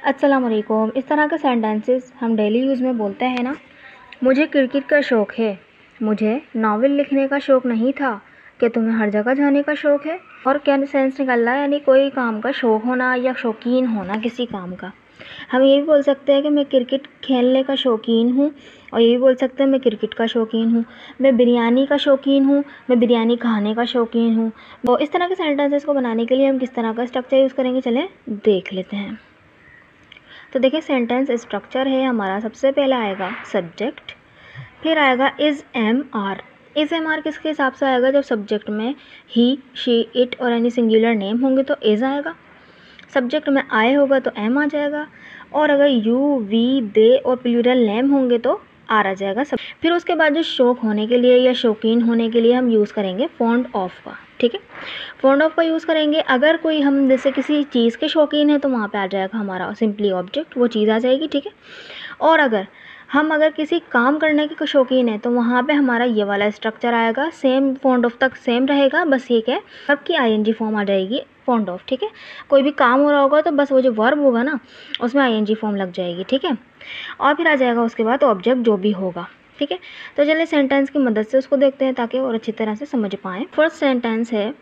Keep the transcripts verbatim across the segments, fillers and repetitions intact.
अस्सलाम वालेकुम। इस तरह के सेंटेंसेस हम डेली यूज़ में बोलते हैं ना। मुझे क्रिकेट का शौक़ है, मुझे नावल लिखने का शौक़ नहीं था, क्या तुम्हें हर जगह जाने का शौक़ है। और क्या सेंस निकल रहा है, यानी कोई काम का शौक़ होना या शौकीन होना किसी काम का। हम ये भी बोल सकते हैं कि मैं क्रिकेट खेलने का शौकीन हूँ, और ये भी बोल सकते हैं मैं क्रिकेट का शौकीन हूँ, मैं बिरयानी का शौकीन हूँ, मैं बिरयानी खाने का शौकीन हूँ। तो इस तरह के सेंटेंसेस को बनाने के लिए हम किस तरह का स्ट्रक्चर यूज़ करेंगे, चलें देख लेते हैं। तो देखिए सेंटेंस स्ट्रक्चर है हमारा। सबसे पहले आएगा सब्जेक्ट, फिर आएगा is am are. Is am are किसके हिसाब से आएगा, जब सब्जेक्ट में ही, शी, इट और एनी सिंगुलर नेम होंगे तो इज़ आएगा। सब्जेक्ट में आई होगा तो एम आ जाएगा, और अगर यू, वी, दे और प्लूरल नेम होंगे तो आर आ जाएगा। सब फिर उसके बाद जो शौक़ होने के लिए या शौकीन होने के लिए हम यूज़ करेंगे फॉन्ड ऑफ का। ठीक है, फॉन्ड ऑफ का यूज़ करेंगे। अगर कोई हम जैसे किसी चीज़ के शौकीन है तो वहाँ पे आ जाएगा हमारा सिंपली ऑब्जेक्ट, वो चीज़ आ जाएगी। ठीक है, और अगर हम अगर किसी काम करने के शौकीन है तो वहाँ पे हमारा ये वाला स्ट्रक्चर आएगा। सेम फॉन्ड ऑफ तक सेम रहेगा, बस ये क्या वर्ब की आईएनजी फॉर्म आ जाएगी फॉन्ड ऑफ। ठीक है, कोई भी काम हो रहा होगा तो बस वो जो वर्ब होगा ना उसमें आईएनजी फॉर्म लग जाएगी। ठीक है, और फिर आ जाएगा उसके बाद ऑब्जेक्ट जो भी होगा। ठीक है, तो चलिए सेंटेंस की मदद से उसको देखते हैं ताकि और अच्छी तरह से समझ पाएँ। फर्स्ट सेंटेंस है,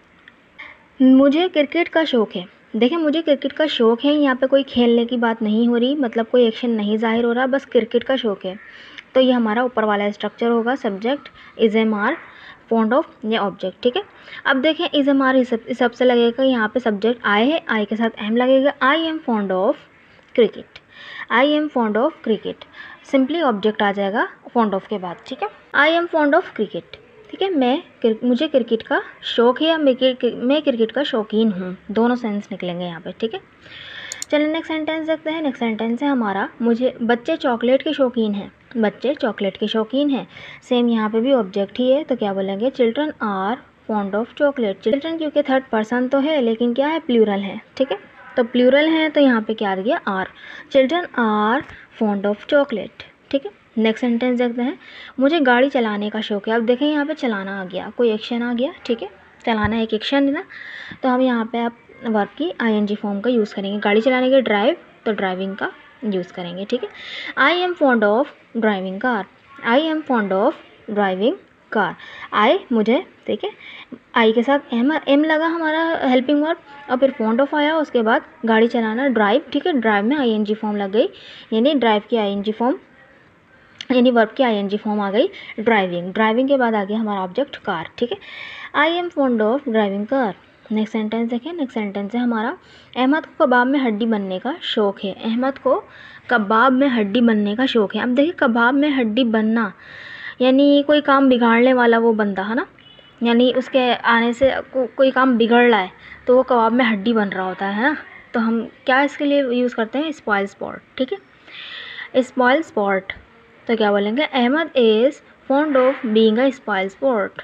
मुझे क्रिकेट का शौक़ है। देखिए मुझे क्रिकेट का शौक़ है, यहाँ पे कोई खेलने की बात नहीं हो रही, मतलब कोई एक्शन नहीं जाहिर हो रहा, बस क्रिकेट का शौक़ है। तो ये हमारा ऊपर वाला स्ट्रक्चर होगा, subject, is am are, fond of या ऑब्जेक्ट। ठीक है, अब देखें इज़ एम आर इस सब से लगेगा, यहाँ पे सब्जेक्ट आई है, आई के साथ एम लगेगा। I am fond of cricket, I am fond of cricket, simply object आ जाएगा फॉन्ड ऑफ के बाद। ठीक है, I am fond of cricket. ठीक है, मैं मुझे क्रिकेट का शौक़ है या मैं मैं क्रिकेट का शौकीन हूँ, दोनों सेंस निकलेंगे यहाँ पे। ठीक है, चलिए नेक्स्ट सेंटेंस देखते हैं। नेक्स्ट सेंटेंस है हमारा, मुझे बच्चे चॉकलेट के शौकीन हैं। बच्चे चॉकलेट के शौकीन हैं, सेम यहाँ पे भी ऑब्जेक्ट ही है, तो क्या बोलेंगे, children are fond of chocolate. Children क्योंकि थर्ड पर्सन तो है लेकिन क्या है, प्लूरल है। ठीक है, तो प्लूरल है तो यहाँ पे क्या आ गया, are. Children are fond of chocolate. ठीक है, नेक्स्ट सेंटेंस देखते हैं, मुझे गाड़ी चलाने का शौक़ है। अब देखें यहाँ पे चलाना आ गया, कोई एक्शन आ गया। ठीक है, चलाना एक एक्शन है ना, तो हम यहाँ पे आप वर्ब की आईएनजी फॉर्म का यूज़ करेंगे। गाड़ी चलाने के ड्राइव, तो ड्राइविंग का यूज़ करेंगे। ठीक है, I am fond of driving car. I am fond of driving car. I मुझे, ठीक है, आई के साथ एम एम लगा हमारा हेल्पिंग वर्ब, और फिर फॉन्ड ऑफ आया, उसके बाद गाड़ी चलाना ड्राइव। ठीक है, ड्राइव में आईएनजी फॉर्म लग गई, यानी ड्राइव की आईएनजी फॉर्म, यानी वर्ब की आईएनजी फॉर्म आ गई ड्राइविंग। ड्राइविंग के बाद आ गया हमारा ऑब्जेक्ट कार। ठीक है, I am fond of driving car. Next sentence देखें। नेक्स्ट सेंटेंस है हमारा, अहमद को कबाब में हड्डी बनने का शौक़ है। अहमद को कबाब में हड्डी बनने का शौक़ है। अब देखिए कबाब में हड्डी बनना यानी कोई काम बिगाड़ने वाला वो बंदा है ना, यानी उसके आने से को, कोई काम बिगड़ रहा है तो वो कबाब में हड्डी बन रहा होता है ना, तो हम क्या इसके लिए यूज़ करते हैं, स्पॉइल स्पॉट। ठीक है, स्पॉइल स्पॉट, तो क्या बोलेंगे, Ahmed is fond of being a spoil spot.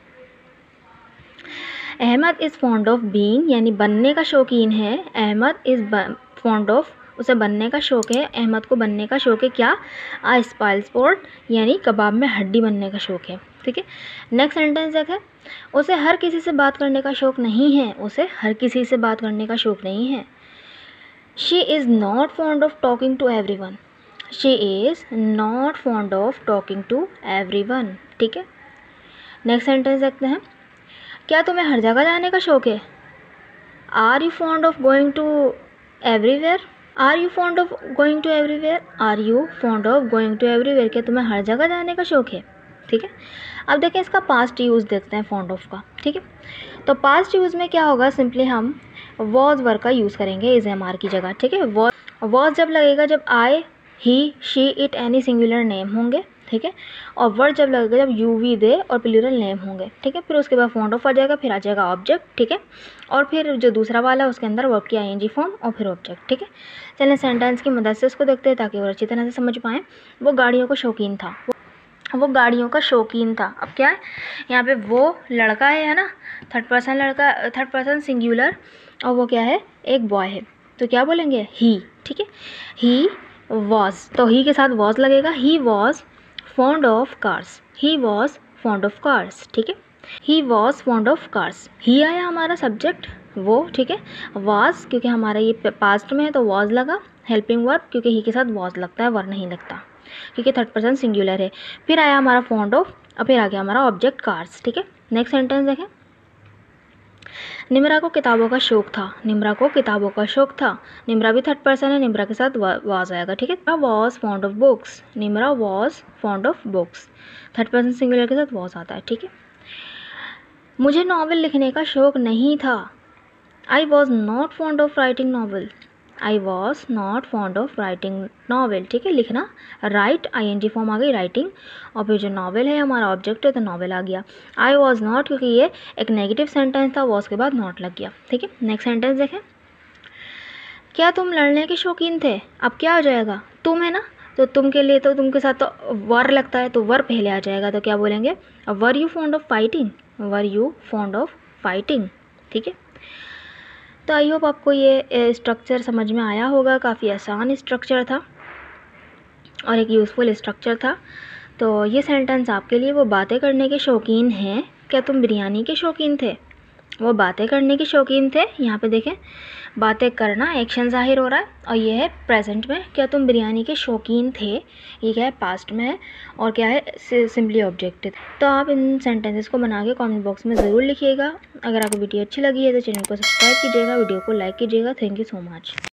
Ahmed is fond of being यानी बनने का शौकीन है। अहमद इज़ फॉन्ड ऑफ, उसे बनने का शौक़ है, अहमद को बनने का शौक़ है क्या, आ स्पॉइल स्पॉट, यानी कबाब में हड्डी बनने का शौक़ है। ठीक है, नेक्स्ट सेंटेंस देखें, उसे हर किसी से बात करने का शौक़ नहीं है। उसे हर किसी से बात करने का शौक़ नहीं है। She is not fond of talking to everyone. She is not fond of talking to everyone. ठीक है, नेक्स्ट सेंटेंस देखते हैं, क्या तुम्हें हर जगह जाने का शौक़ है। Are you fond of going to everywhere. Are you fond of going to everywhere. Are you fond of going to everywhere, क्या तुम्हें हर जगह जाने का शौक़ है। ठीक है, अब देखें इसका पास्ट यूज़ देखते हैं फॉन्ड ऑफ का। ठीक है, तो पास्ट यूज़ में क्या होगा, सिंपली हम वॉज वर्ब का यूज़ करेंगे इज़ एम आर की जगह। ठीक है, वॉज वॉज जब लगेगा जब I, he, she, it any singular name होंगे। ठीक है, और वर्ड जब लगेगा जब यू, वी, दे और प्लूरल नेम होंगे। ठीक है, फिर उसके बाद फॉन्ड ऑफ आ जाएगा, फिर आ जाएगा ऑब्जेक्ट। ठीक है, और फिर जो दूसरा वाला है उसके अंदर वर्ब की आईएनजी फॉर्म और फिर ऑब्जेक्ट। ठीक है, चलिए सेंटेंस की मदद से इसको देखते हैं ताकि और अच्छी तरह से समझ पाएँ। वो गाड़ियों का शौकीन था। वो गाड़ियों का शौकीन था। अब क्या है यहाँ पे, वो लड़का है है ना, थर्ड पर्सन लड़का, थर्ड पर्सन सिंगुलर, और वो क्या है, एक बॉय है, तो क्या बोलेंगे, ही। ठीक है, ही वॉज, तो ही के साथ वॉज लगेगा। He was fond of cars. He was fond of cars. ठीक है, he was fond of cars. He आया हमारा सब्जेक्ट, वो, ठीक है। वाज क्योंकि हमारा ये पास्ट में है तो वाज लगा। हेल्पिंग वर्ब क्योंकि ही के साथ वाज लगता है, वर नहीं लगता, क्योंकि थर्ड पर्सन सिंगुलर है। फिर आया हमारा फॉन्ड ऑफ, और फिर आ गया हमारा ऑब्जेक्ट कार्स, ठीक है। नेक्स्ट सेंटेंस देखें। निम्रा को किताबों का शौक था, निम्रा को किताबों का शौक था। निम्रा भी थर्ड पर्सन है, निम्रा के साथ वाज आएगा, ठीक है। Was fond of books, Nimra was fond of books, third person singular के साथ वॉज आता है, ठीक है। मुझे नावल लिखने का शौक नहीं था, I was not fond of writing novel, I was not fond of writing novel, ठीक है। लिखना, write I N G form आ गई राइटिंग, और फिर जो नावल है हमारा ऑब्जेक्ट है तो नावल आ गया। आई वॉज नॉट क्योंकि ये एक नेगेटिव सेंटेंस था, वॉज के बाद नॉट लग गया, ठीक है। नेक्स्ट सेंटेंस देखें। क्या तुम लड़ने के शौकीन थे, अब क्या हो जाएगा, तुम है ना, तो तुम के लिए तो तुम के साथ तो वर लगता है, तो वर पहले आ जाएगा, तो क्या बोलेंगे, were you fond of fighting, were you fond of fighting, ठीक है। तो आई होप आपको ये स्ट्रक्चर समझ में आया होगा। काफ़ी आसान स्ट्रक्चर था और एक यूज़फुल स्ट्रक्चर था। तो ये सेंटेंस आपके लिए, वो बातें करने के शौकीन हैं, क्या तुम बिरयानी के शौकीन थे, वो बातें करने के शौकीन थे। यहाँ पे देखें, बातें करना एक्शन ज़ाहिर हो रहा है, और ये है प्रेजेंट में, क्या तुम बिरयानी के शौकीन थे, ये क्या है, पास्ट में है, और क्या है, सिंपली ऑब्जेक्ट है। तो आप इन सेंटेंसेस को बना के कमेंट बॉक्स में ज़रूर लिखिएगा। अगर आपको वीडियो अच्छी लगी है तो चैनल को सब्सक्राइब कीजिएगा, वीडियो को लाइक कीजिएगा। Thank you so much.